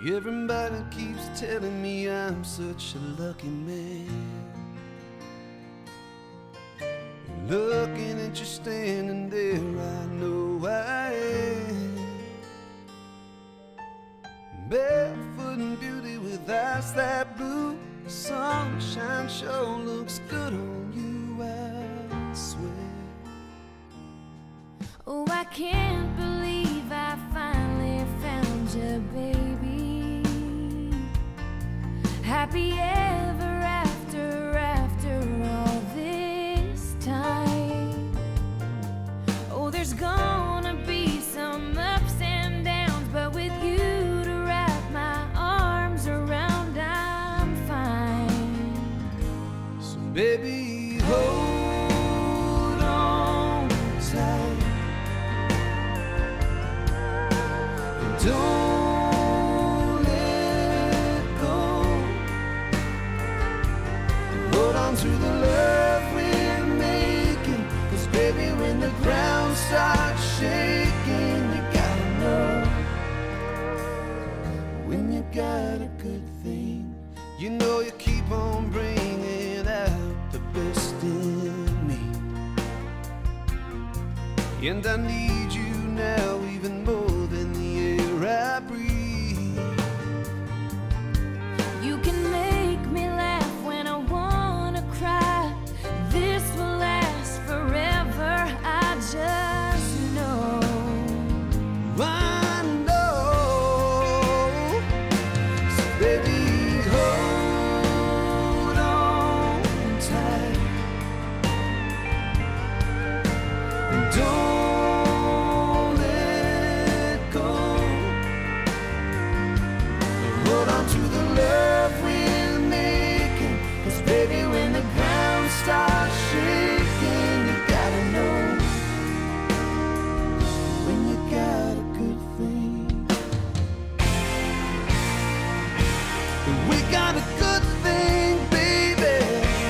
Everybody keeps telling me I'm such a lucky man. And looking at you standing there, I know I am. Barefoot in beauty with eyes that blue. The sunshine sure looks good on you, I swear. Oh, I can't believe I finally found you, baby. Happy ever after all this time. Oh, there's gonna be some ups and downs, but with you to wrap my arms around, I'm fine. So baby, hold on tight. Don't let go. Hold on to the love we're making, 'cause baby, when the ground starts shaking, you gotta know, when you got a good thing, you know you keep on bringing out the best in me. And I need you now even more than the air I breathe. You can make me laugh when I wanna cry. This will last forever, I just know. I know. So baby, hold on tight. And don't let go. Hold on to the love we're making, 'cause baby, when the ground starts shaking, you gotta know, when you got a good thing. And we got a good thing, baby.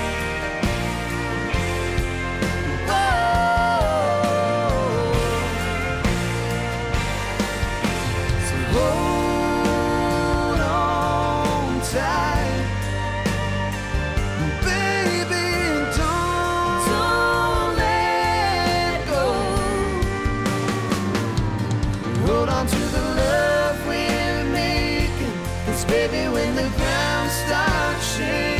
Whoa. So hold on tight, baby, and don't let go. Hold on to the love we're making, 'cause baby, when the ground starts shaking,